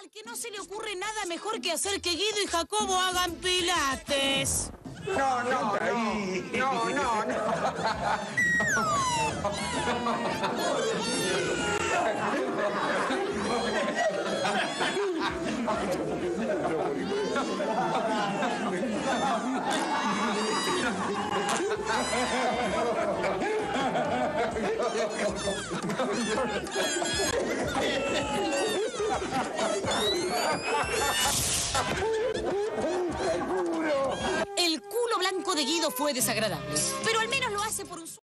que no se le ocurre nada mejor que hacer que Guido y Jacobo hagan pilates. No, no, no, no, no, no. El culo blanco de Guido fue desagradable, pero al menos lo hace por un...